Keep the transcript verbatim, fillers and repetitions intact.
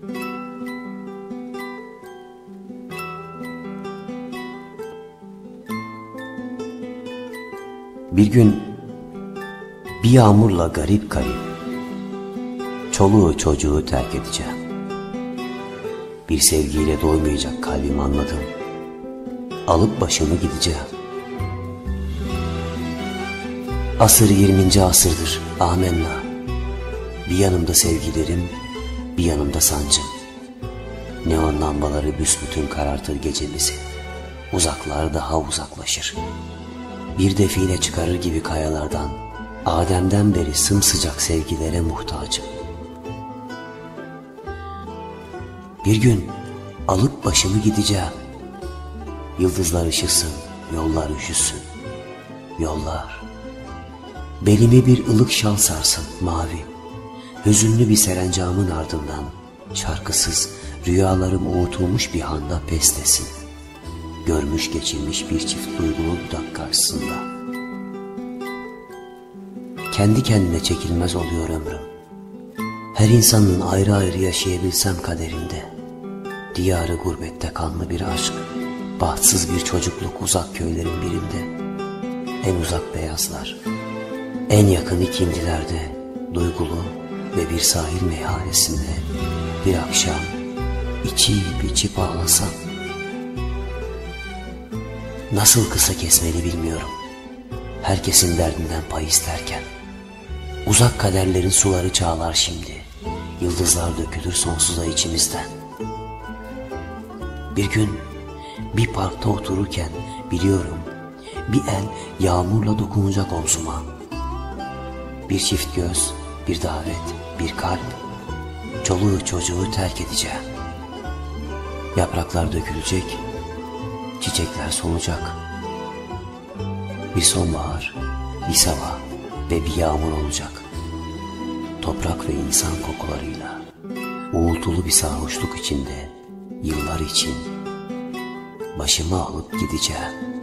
Bir gün bir yağmurla garip garip çoluğu çocuğu terk edeceğim. Bir sevgiyle doymayacak kalbim, anladım. Alıp başımı gideceğim. Asır yirminci asırdır, amenna. Bir yanımda sevgilerim, bir yanımda sancım. Neon lambaları büsbütün karartır gecemizi. Uzaklar daha uzaklaşır. Bir define çıkarır gibi kayalardan, Adem'den beri sımsıcak sevgilere muhtacım. Bir gün alıp başımı gideceğim. Yıldızlar ışısın, yollar üşüsün. Yollar. Belimi bir ılık şal sarsın, mavi. Hüzünlü bir serencamın ardından şarkısız rüyalarım uğutulmuş bir handa pestesin. Görmüş geçirmiş bir çift duygulu dudak karşısında. Kendi kendine çekilmez oluyor ömrüm. Her insanın ayrı ayrı yaşayabilsem kaderinde. Diyarı gurbette kanlı bir aşk, bahtsız bir çocukluk uzak köylerin birinde. En uzak beyazlar, en yakın ikindilerde, duygulu ve bir sahil meyhanesinde bir akşam içip içip ağlasam. Nasıl kısa kesmeli bilmiyorum, herkesin derdinden pay isterken. Uzak kaderlerin suları çağlar şimdi, yıldızlar dökülür sonsuza içimizden. Bir gün bir parkta otururken biliyorum, bir el yağmurla dokunacak omzuma. Bir çift göz, bir davet, bir kalp, çoluğu çocuğu terk edeceğim. Yapraklar dökülecek, çiçekler solacak. Bir sonbahar, bir sabah ve bir yağmur olacak. Toprak ve insan kokularıyla uğultulu bir sarhoşluk içinde yıllar için başımı alıp gideceğim.